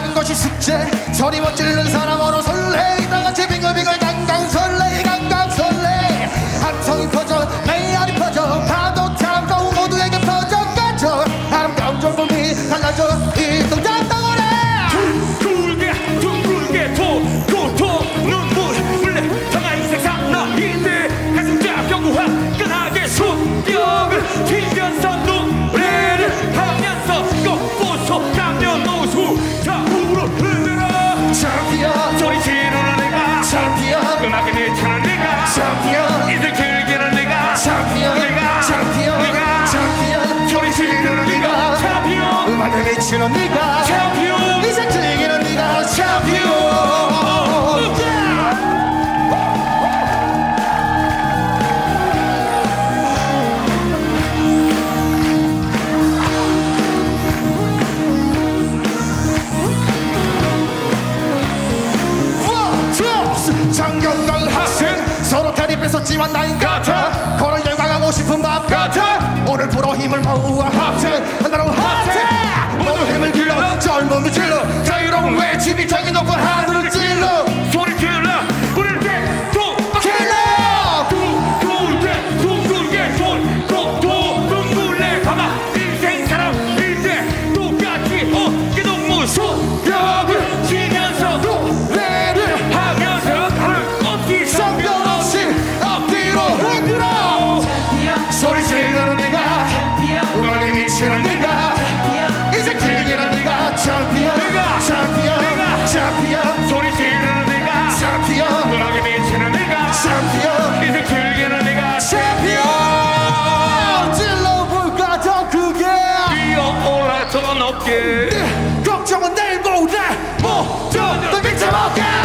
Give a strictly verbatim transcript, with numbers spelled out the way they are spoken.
작은 것이 숙제 소리 못 지르는 사람으로 설레 다같이 빙글빙글 강강 설레 강강 설레 함성이 퍼져 메아리 퍼져 파도 타고 모두에게 퍼져 가져 아름다운 젊음이 달라져 이 동작 덩어리 둥글게 둥글게 도도도 눈물 물레 당한 세상 나인데 가슴 잡경구와 끈하게 손뼉을 튀면서 노래를 하면서 꽃보소 남녀노소 좌우로 흔들어 챔피언 소리 지르는 내가 챔피언 음악에 미치는 내가 챔피언 인생 즐기는 내가 챔피언 내가 챔피언 내가 챔피언 소리 지르는 내가 챔피언 음악에 미치는 네가 챔피언 인생 즐기는 네가 챔피언 장경강 학생 서로 대립했었지만 나인 같아 걸어 열광하고 싶은 맘 같아 오늘 불어 힘을 모아 합체 하나로 합체 모두 힘을 길러 젊음을 질러 자유로운 외침이 저기 높은 하늘을 찔러 소리 질러 부를 때또 킬러 둥글게 둥글게 돌도도 눈물에 담아 인생 사람인데 똑같이 어깨동무 소벽을 치면서 노래를 하면서 가는 없기 성별 없이 앞뒤로 흔들어 소리 지르는 네가 음악에 미치는 네가 인생 즐기는 네가 챔피언 챔피언 챔피언 소리 지르는 내가 챔피언 음악에 미치는 내가 챔피언 인생 즐기는 내가 챔피언 찔러볼까 더 크게 뛰어올라 더 높게 걱정은 내일보다 모두 널 믿어볼게